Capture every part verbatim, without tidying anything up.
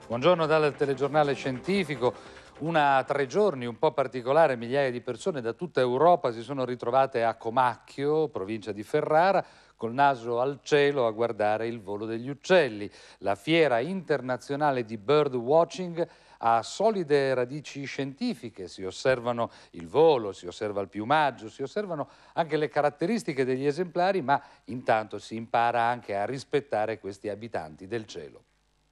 Buongiorno dal telegiornale scientifico. Una tre giorni un po' particolare, migliaia di persone da tutta Europa si sono ritrovate a Comacchio, provincia di Ferrara, col naso al cielo a guardare il volo degli uccelli. La fiera internazionale di bird watching ha solide radici scientifiche, si osservano il volo, si osserva il piumaggio, si osservano anche le caratteristiche degli esemplari, ma intanto si impara anche a rispettare questi abitanti del cielo.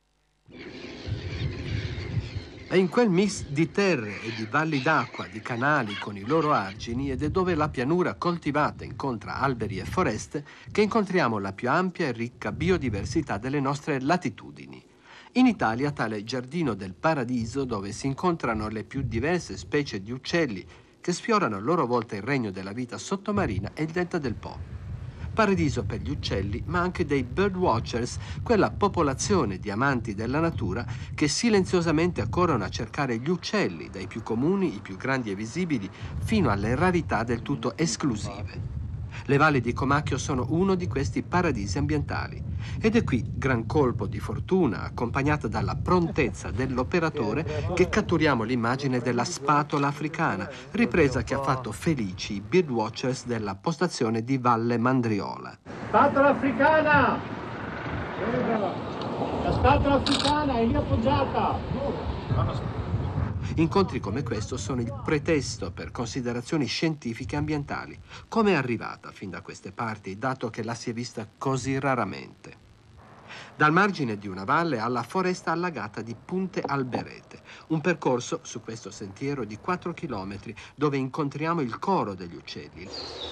È in quel mix di terre e di valli d'acqua, di canali con i loro argini ed è dove la pianura coltivata incontra alberi e foreste che incontriamo la più ampia e ricca biodiversità delle nostre latitudini. In Italia tale giardino del paradiso dove si incontrano le più diverse specie di uccelli che sfiorano a loro volta il regno della vita sottomarina e il delta del Po. Paradiso per gli uccelli, ma anche dei bird watchers, quella popolazione di amanti della natura che silenziosamente accorrono a cercare gli uccelli, dai più comuni, i più grandi e visibili, fino alle rarità del tutto esclusive. Le valli di Comacchio sono uno di questi paradisi ambientali ed è qui, gran colpo di fortuna, accompagnata dalla prontezza dell'operatore, che catturiamo l'immagine della spatola africana, ripresa che ha fatto felici i birdwatchers della postazione di Valle Mandriola. Spatola africana! La spatola africana è lì appoggiata! Incontri come questo sono il pretesto per considerazioni scientifiche e ambientali. Come è arrivata fin da queste parti, dato che la si è vista così raramente? Dal margine di una valle alla foresta allagata di Punte Alberete, un percorso su questo sentiero di quattro chilometri dove incontriamo il coro degli uccelli.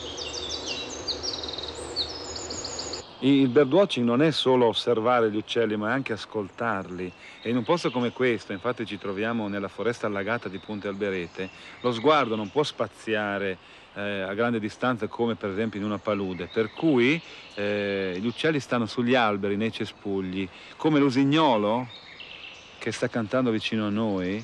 Il birdwatching non è solo osservare gli uccelli, ma è anche ascoltarli. E in un posto come questo, infatti ci troviamo nella foresta allagata di Punte Alberete, lo sguardo non può spaziare eh, a grande distanza come per esempio in una palude, per cui eh, gli uccelli stanno sugli alberi, nei cespugli, come l'usignolo che sta cantando vicino a noi,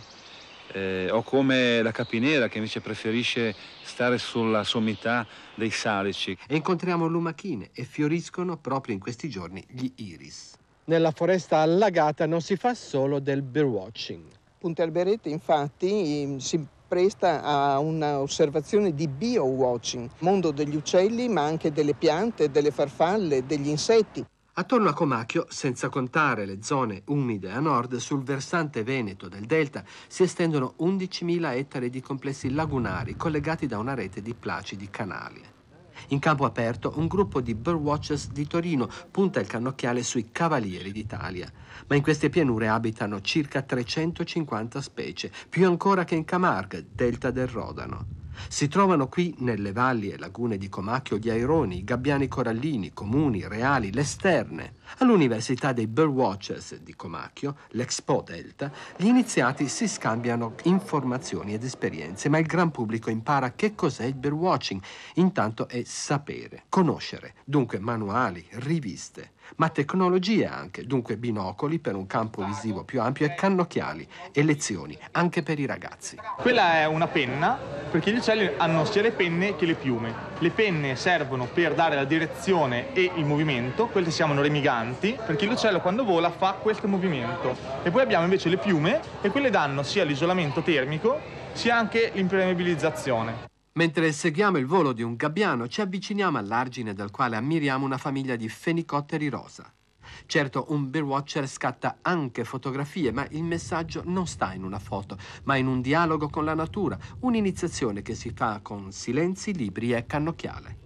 Eh, o come la capinera che invece preferisce stare sulla sommità dei salici. E incontriamo lumachine e fioriscono proprio in questi giorni gli iris. Nella foresta allagata non si fa solo del birdwatching. Punte Alberete infatti si presta a un'osservazione di biowatching, mondo degli uccelli ma anche delle piante, delle farfalle, degli insetti. Attorno a Comacchio, senza contare le zone umide a nord, sul versante veneto del delta si estendono undicimila ettari di complessi lagunari collegati da una rete di placidi canali. In campo aperto un gruppo di birdwatchers di Torino punta il cannocchiale sui Cavalieri d'Italia, ma in queste pianure abitano circa trecentocinquanta specie, più ancora che in Camargue, delta del Rodano. Si trovano qui, nelle valli e lagune di Comacchio, gli aironi, i gabbiani corallini, comuni, reali, le sterne. All'Università dei Birdwatchers di Comacchio, l'Expo Delta, gli iniziati si scambiano informazioni ed esperienze, ma il gran pubblico impara che cos'è il birdwatching. Intanto è sapere, conoscere, dunque manuali, riviste, ma tecnologie anche, dunque binocoli per un campo visivo più ampio e cannocchiali e lezioni anche per i ragazzi. Quella è una penna, perché gli uccelli hanno sia le penne che le piume. Le penne servono per dare la direzione e il movimento, quelle si chiamano remiganti, perché l'uccello quando vola fa questo movimento. E poi abbiamo invece le piume, e quelle danno sia l'isolamento termico, sia anche l'impermeabilizzazione. Mentre seguiamo il volo di un gabbiano, ci avviciniamo all'argine del quale ammiriamo una famiglia di fenicotteri rosa. Certo, un birdwatcher scatta anche fotografie, ma il messaggio non sta in una foto, ma in un dialogo con la natura, un'iniziazione che si fa con silenzi, libri e cannocchiale.